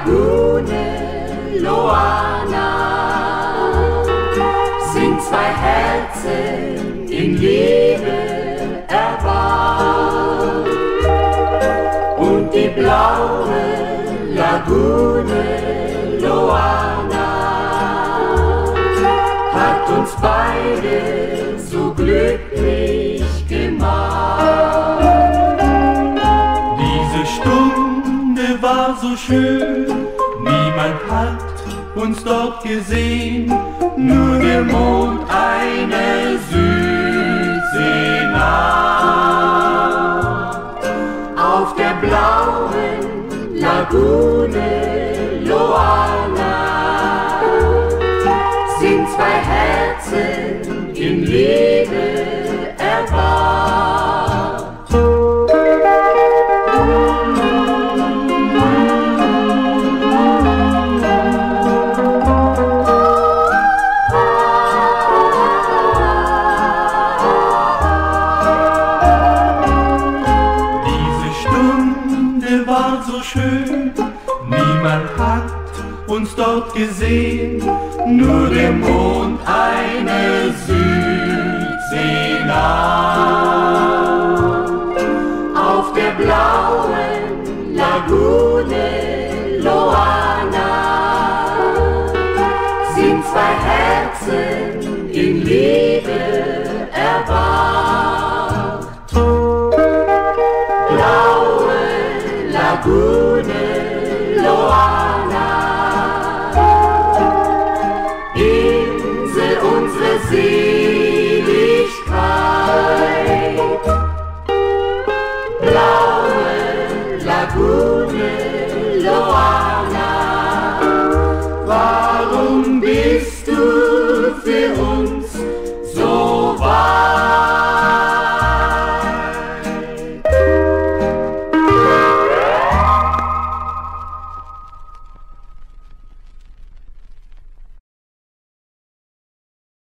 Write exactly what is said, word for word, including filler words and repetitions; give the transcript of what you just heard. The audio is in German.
Lagune Loana sind zwei Herzen in Liebe erwacht. Und die blaue Lagune Loana hat uns beide so glücklich gemacht. Diese Stunde war so schön, niemand hat uns dort gesehen, nur der Mond eine Südseenacht. Auf der blauen Lagune Loana sind zwei Herzen in Liebe erwacht. War so schön, niemand hat uns dort gesehen, nur der Mond eine Südseenacht. Auf der blauen Lagune Loana sind zwei Herzen in Liebe erwacht. Blaue Lagune Loana, Insel unserer Seele.